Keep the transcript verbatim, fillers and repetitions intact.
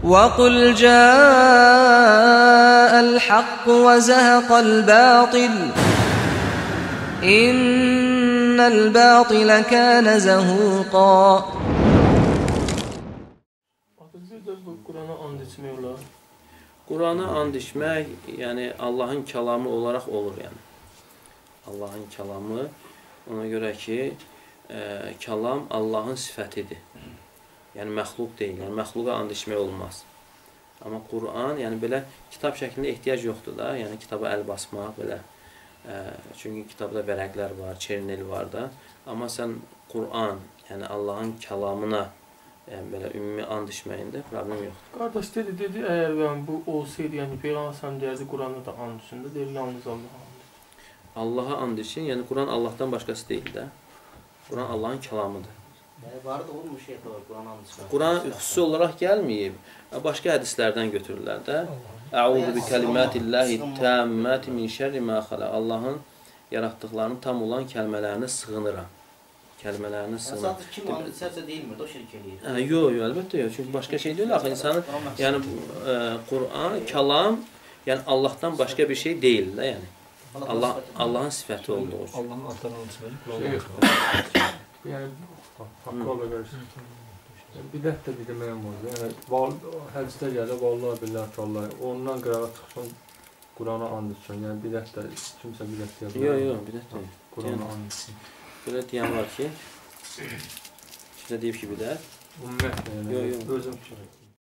وَقُلْ جَاءَ الْحَقُّ وَزَهَقَ الْبَاطِلُ إِنَّ الْبَاطِلَ كَانَ زَهُوقًا. Qurana and içmək olar. Qurana and içmək, yəni Allahın kəlamı olaraq olur, yəni. Allahın kəlamı, ona görə ki, e, kəlam Allahın sifətidir. Yəni məxluq deyil, yəni məxluqa and içmək olmaz. Amma Quran, yəni belə kitab şəklində ehtiyac yoxdur da, yəni kitaba əl basmaq belə. E, çünki kitabda vərəqlər var, çernel var da. Amma sən Quran, yəni Allahın kəlamına yəni belə ümumi and içməyində problem yoxdur. Qardaş dedi, dedi, əgər yəni, bu olsaydı, yəni Peyğəmbər sən deyərdi, Quranda da and içində, deyir, yalnız Allaha and için. Allaha and için, yəni Quran Allahdan başqası deyil də. Quran Allahın kəlamıdır. Yəni var da olmuş şey var Quran and içmək. Quran xüsusi olaraq gəlməyib. Başqa hədislərdən götürürlər də. Əuzu bi kəlimatillahi tammati min şerri ma xalaq. Allahın yaratdıqlarının tam olan kəlmələrinə sığınıram. Kəlmələrinə sığınıram. Sadəcə kim and içərsə deyilmir, o şirk eləyir. Hə, yox, yox, əlbəttə yox. Çünki başqa şey deyil axı insanın, yəni e, Quran, kəlam, yəni Allahdan başqa bir şey deyil də, yəni. Allah Allahın sifəti olduğu üçün. Allahın adlarını unutmayın. Yəni haqqı ola qarşı. Bidət də bir deməyəm oldu. Yəni hədisdə gəlir, vallahi billahi tallahi, ondan qırağa çıxsın, Qurana and içsin. Yəni bidət də kimsə bidət deyir. Yox, yox, bidət deyil. Qurana and içsin. Belə deyən var ki, kimsə deyib ki, bidət. Ümumiyyətlə, yəni özüm kimi.